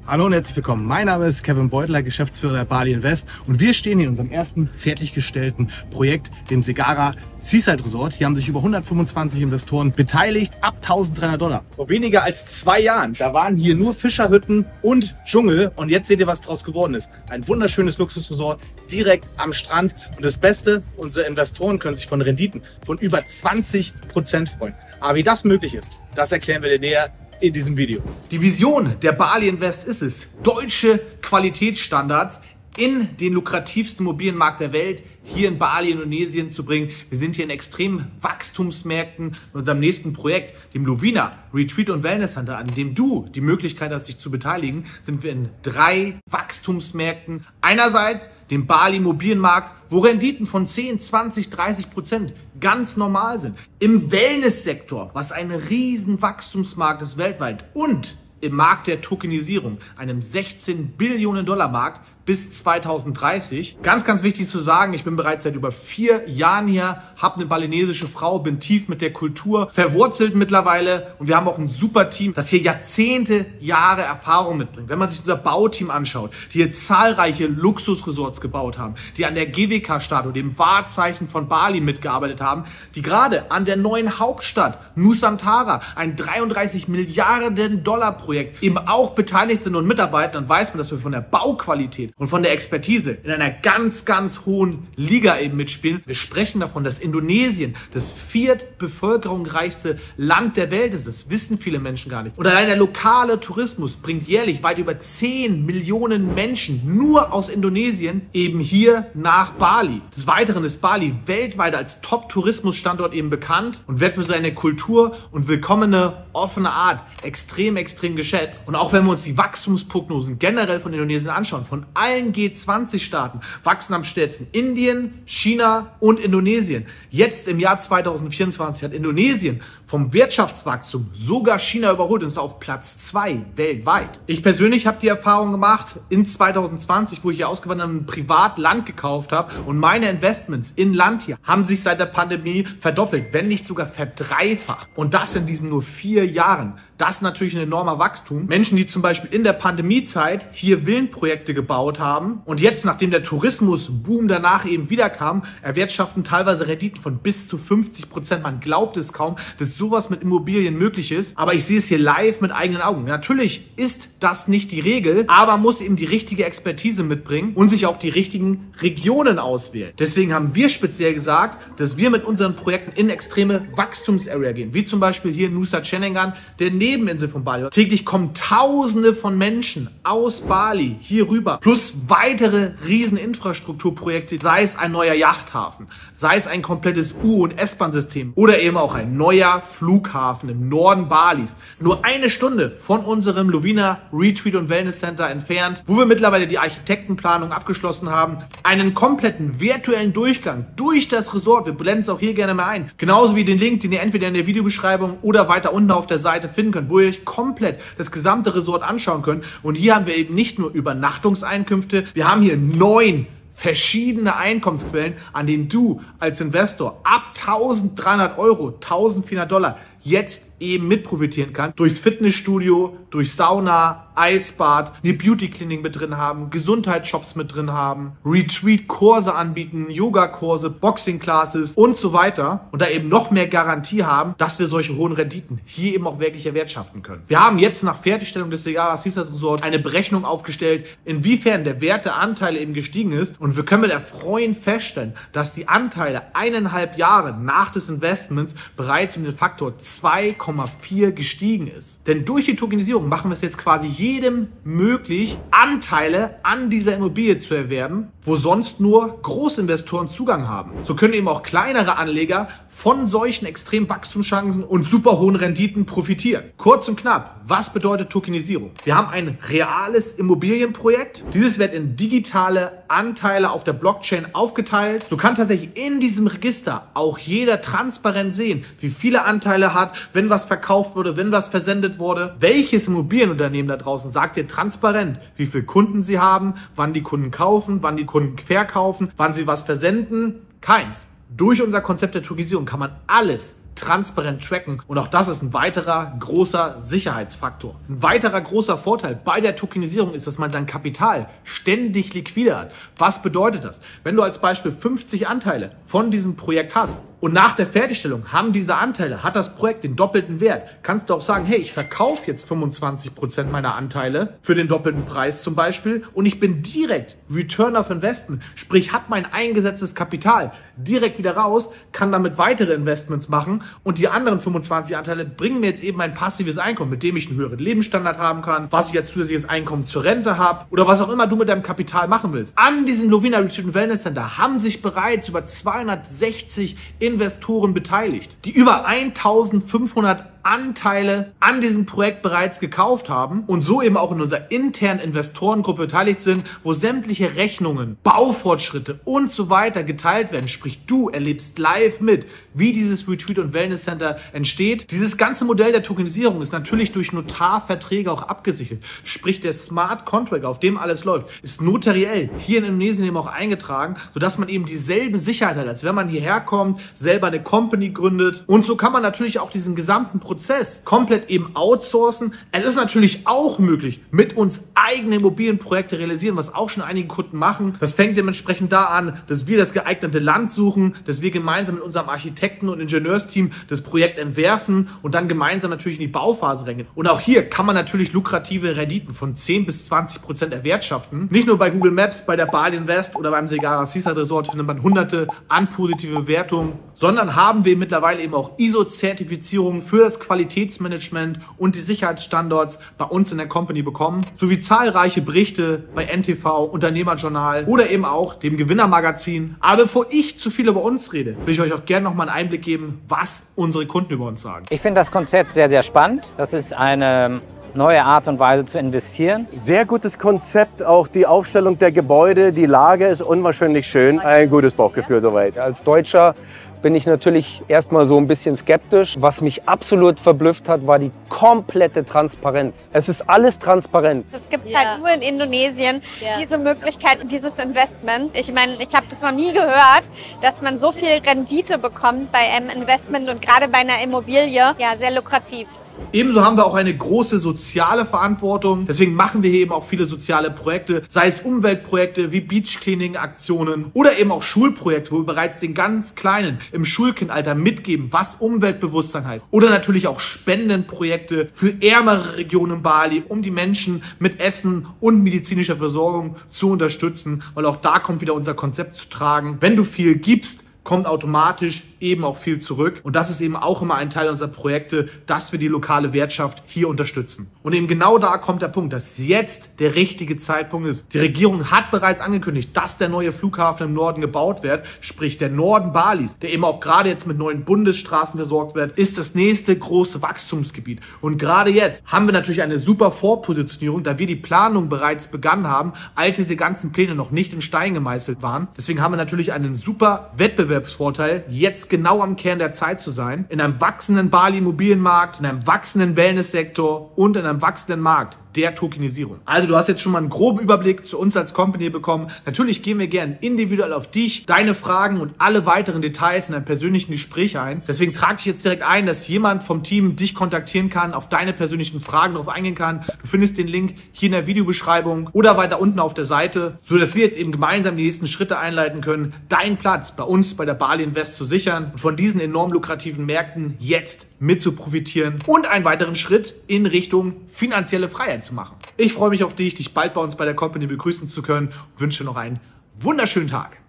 Hallo und herzlich willkommen. Mein Name ist Kevin Beutler, Geschäftsführer der Bali Invest, und wir stehen hier in unserem ersten fertiggestellten Projekt, dem Segara Seaside Resort. Hier haben sich über 125 Investoren beteiligt, ab $1.300. Vor weniger als 2 Jahren, da waren hier nur Fischerhütten und Dschungel, und jetzt seht ihr, was draus geworden ist. Ein wunderschönes Luxusresort direkt am Strand, und das Beste, unsere Investoren können sich von Renditen von über 20% freuen. Aber wie das möglich ist, das erklären wir dir näher in diesem Video. Die Vision der Bali Invest ist es, deutsche Qualitätsstandards in den lukrativsten Immobilienmarkt der Welt hier in Bali, Indonesien zu bringen. Wir sind hier in extremen Wachstumsmärkten. In unserem nächsten Projekt, dem Lovina Retreat und Wellness Center, an dem du die Möglichkeit hast, dich zu beteiligen, sind wir in 3 Wachstumsmärkten. Einerseits dem Bali Immobilienmarkt, wo Renditen von 10, 20, 30% ganz normal sind. Im Wellnesssektor, was ein riesen Wachstumsmarkt ist weltweit, und im Markt der Tokenisierung, einem $16 Billionen Markt bis 2030. Ganz, ganz wichtig zu sagen, ich bin bereits seit über 4 Jahren hier, habe eine balinesische Frau, bin tief mit der Kultur verwurzelt mittlerweile, und wir haben auch ein super Team, das hier Jahre Erfahrung mitbringt. Wenn man sich unser Bauteam anschaut, die hier zahlreiche Luxusresorts gebaut haben, die an der GWK-Statue, dem Wahrzeichen von Bali, mitgearbeitet haben, die gerade an der neuen Hauptstadt Nusantara, ein $33 Milliarden Projekt, eben auch beteiligt sind und mitarbeiten, dann weiß man, dass wir von der Bauqualität und von der Expertise in einer ganz, ganz hohen Liga eben mitspielen. Wir sprechen davon, dass Indonesien das 4. bevölkerungsreichste Land der Welt ist. Das wissen viele Menschen gar nicht. Und allein der lokale Tourismus bringt jährlich weit über 10 Millionen Menschen nur aus Indonesien eben hier nach Bali. Des Weiteren ist Bali weltweit als Top-Tourismusstandort eben bekannt und wird für seine Kultur und willkommene, offene Art extrem geschätzt. Und auch wenn wir uns die Wachstumsprognosen generell von Indonesien anschauen, von allen G20-Staaten wachsen am stärksten Indien, China und Indonesien. Jetzt im Jahr 2024 hat Indonesien vom Wirtschaftswachstum sogar China überholt und ist auf Platz 2 weltweit. Ich persönlich habe die Erfahrung gemacht, in 2020, wo ich hier ausgewandert bin, ein Privatland gekauft habe, und meine Investments in Land hier haben sich seit der Pandemie verdoppelt, wenn nicht sogar verdreifacht. Und das in diesen nur 4 Jahren. Das ist natürlich ein enormer Wachstum. Menschen, die zum Beispiel in der Pandemiezeit hier Villenprojekte gebaut haben und jetzt, nachdem der Tourismusboom danach eben wieder kam, erwirtschaften teilweise Renditen von bis zu 50%. Man glaubt es kaum, dass sowas mit Immobilien möglich ist. Aber ich sehe es hier live mit eigenen Augen. Natürlich ist das nicht die Regel, aber man muss eben die richtige Expertise mitbringen und sich auch die richtigen Regionen auswählen. Deswegen haben wir speziell gesagt, dass wir mit unseren Projekten in extreme Wachstumsarea gehen. Wie zum Beispiel hier in Nusa Ceningan, der Nebeninsel von Bali. Täglich kommen Tausende von Menschen aus Bali hier rüber, plus weitere riesen Infrastrukturprojekte, sei es ein neuer Yachthafen, sei es ein komplettes U- und S-Bahn-System oder eben auch ein neuer Flughafen im Norden Balis. Nur 1 Stunde von unserem Lovina Retreat und Wellness Center entfernt, wo wir mittlerweile die Architektenplanung abgeschlossen haben, einen kompletten virtuellen Durchgang durch das Resort. Wir blenden es auch hier gerne mal ein. Genauso wie den Link, den ihr entweder in der Videobeschreibung oder weiter unten auf der Seite finden könnt, wo ihr euch komplett das gesamte Resort anschauen könnt. Und hier haben wir eben nicht nur Übernachtungseinkünfte, wir haben hier 9 verschiedene Einkommensquellen, an denen du als Investor ab $1.300, $1.400 jetzt eben mit profitieren kannst. Durchs Fitnessstudio, durch Sauna, Eisbad, eine Beauty-Klinik mit drin haben, Gesundheitsshops mit drin haben, Retreat-Kurse anbieten, Yoga-Kurse, Boxing-Classes und so weiter. Und da eben noch mehr Garantie haben, dass wir solche hohen Renditen hier eben auch wirklich erwirtschaften können. Wir haben jetzt nach Fertigstellung des Segara Seaside Resort eine Berechnung aufgestellt, inwiefern der Wert der Anteile eben gestiegen ist. Und wir können mit Erfreuen feststellen, dass die Anteile 1,5 Jahre nach des Investments bereits um den Faktor 2,4 gestiegen ist. Denn durch die Tokenisierung machen wir es jetzt quasi jedem möglich, Anteile an dieser Immobilie zu erwerben, wo sonst nur Großinvestoren Zugang haben. So können eben auch kleinere Anleger von solchen extremen Wachstumschancen und super hohen Renditen profitieren. Kurz und knapp, was bedeutet Tokenisierung? Wir haben ein reales Immobilienprojekt. Dieses wird in digitale Anteile auf der Blockchain aufgeteilt. So kann tatsächlich in diesem Register auch jeder transparent sehen, wie viele Anteile hat, wenn was verkauft wurde, wenn was versendet wurde. Welches Immobilienunternehmen da draußen sagt dir transparent, wie viele Kunden sie haben, wann die Kunden kaufen, wann die Kunden verkaufen, wann sie was versenden? Keins. Durch unser Konzept der Tokenisierung kann man alles transparent tracken und auch das ist ein weiterer großer Sicherheitsfaktor. Ein weiterer großer Vorteil bei der Tokenisierung ist, dass man sein Kapital ständig liquide hat. Was bedeutet das? Wenn du als Beispiel 50 Anteile von diesem Projekt hast und nach der Fertigstellung haben diese Anteile, hat das Projekt den doppelten Wert, kannst du auch sagen, hey, ich verkaufe jetzt 25% meiner Anteile für den doppelten Preis zum Beispiel und ich bin direkt Return of Investment, sprich habe mein eingesetztes Kapital direkt wieder raus, kann damit weitere Investments machen und die anderen 25 Anteile bringen mir jetzt eben ein passives Einkommen, mit dem ich einen höheren Lebensstandard haben kann, was ich als zusätzliches Einkommen zur Rente habe oder was auch immer du mit deinem Kapital machen willst. An diesem Lovina Retreat and Wellness Center haben sich bereits über 260 Investoren beteiligt, die über 1500 Anteile an diesem Projekt bereits gekauft haben und so eben auch in unserer internen Investorengruppe beteiligt sind, wo sämtliche Rechnungen, Baufortschritte und so weiter geteilt werden. Sprich, du erlebst live mit, wie dieses Retreat und Wellness Center entsteht. Dieses ganze Modell der Tokenisierung ist natürlich durch Notarverträge auch abgesichert. Sprich, der Smart Contract, auf dem alles läuft, ist notariell hier in Indonesien eben auch eingetragen, sodass man eben dieselbe Sicherheit hat, als wenn man hierher kommt, selber eine Company gründet. Und so kann man natürlich auch diesen gesamten Prozess komplett eben outsourcen. Es ist natürlich auch möglich, mit uns eigene Immobilienprojekte realisieren, was auch schon einige Kunden machen. Das fängt dementsprechend da an, dass wir das geeignete Land suchen, dass wir gemeinsam mit unserem Architekten- und Ingenieursteam das Projekt entwerfen und dann gemeinsam natürlich in die Bauphase reingehen. Und auch hier kann man natürlich lukrative Renditen von 10 bis 20% erwirtschaften. Nicht nur bei Google Maps, bei der Bali Invest oder beim Segara Seaside Resort findet man hunderte an positive Bewertungen, sondern haben wir mittlerweile eben auch ISO-Zertifizierungen für das Qualitätsmanagement und die Sicherheitsstandards bei uns in der Company bekommen, sowie zahlreiche Berichte bei NTV, Unternehmerjournal oder eben auch dem Gewinnermagazin. Aber bevor ich zu viel über uns rede, will ich euch auch gerne noch mal einen Einblick geben, was unsere Kunden über uns sagen. Ich finde das Konzept sehr, sehr spannend. Das ist eine neue Art und Weise zu investieren. Sehr gutes Konzept, auch die Aufstellung der Gebäude, die Lage ist unwahrscheinlich schön. Ein gutes Bauchgefühl soweit. Als Deutscher bin ich natürlich erstmal so ein bisschen skeptisch. Was mich absolut verblüfft hat, war die komplette Transparenz. Es ist alles transparent. Das gibt es halt nur in Indonesien, diese Möglichkeit dieses Investments. Ich meine, ich habe das noch nie gehört, dass man so viel Rendite bekommt bei einem Investment und gerade bei einer Immobilie. Ja, sehr lukrativ. Ebenso haben wir auch eine große soziale Verantwortung. Deswegen machen wir hier eben auch viele soziale Projekte, sei es Umweltprojekte wie Beach-Cleaning-Aktionen oder eben auch Schulprojekte, wo wir bereits den ganz Kleinen im Schulkindalter mitgeben, was Umweltbewusstsein heißt. Oder natürlich auch Spendenprojekte für ärmere Regionen in Bali, um die Menschen mit Essen und medizinischer Versorgung zu unterstützen, weil auch da kommt wieder unser Konzept zu tragen. Wenn du viel gibst, kommt automatisch eben auch viel zurück. Und das ist eben auch immer ein Teil unserer Projekte, dass wir die lokale Wirtschaft hier unterstützen. Und eben genau da kommt der Punkt, dass jetzt der richtige Zeitpunkt ist. Die Regierung hat bereits angekündigt, dass der neue Flughafen im Norden gebaut wird, sprich der Norden Balis, der eben auch gerade jetzt mit neuen Bundesstraßen versorgt wird, ist das nächste große Wachstumsgebiet. Und gerade jetzt haben wir natürlich eine super Vorpositionierung, da wir die Planung bereits begonnen haben, als diese ganzen Pläne noch nicht in Stein gemeißelt waren. Deswegen haben wir natürlich einen super Wettbewerbsvorteil, jetzt genau am Kern der Zeit zu sein, in einem wachsenden Bali-Immobilienmarkt, in einem wachsenden Wellness-Sektor und in einem wachsenden Markt der Tokenisierung. Also du hast jetzt schon mal einen groben Überblick zu uns als Company bekommen. Natürlich gehen wir gern individuell auf dich, deine Fragen und alle weiteren Details in einem persönlichen Gespräch ein. Deswegen trage ich jetzt direkt ein, dass jemand vom Team dich kontaktieren kann, auf deine persönlichen Fragen darauf eingehen kann. Du findest den Link hier in der Videobeschreibung oder weiter unten auf der Seite, so dass wir jetzt eben gemeinsam die nächsten Schritte einleiten können, deinen Platz bei uns bei der Bali Invest zu sichern und von diesen enorm lukrativen Märkten jetzt mit zu profitieren und einen weiteren Schritt in Richtung finanzielle Freiheit zu machen. Ich freue mich auf dich bald bei uns bei der Company begrüßen zu können und wünsche dir noch einen wunderschönen Tag.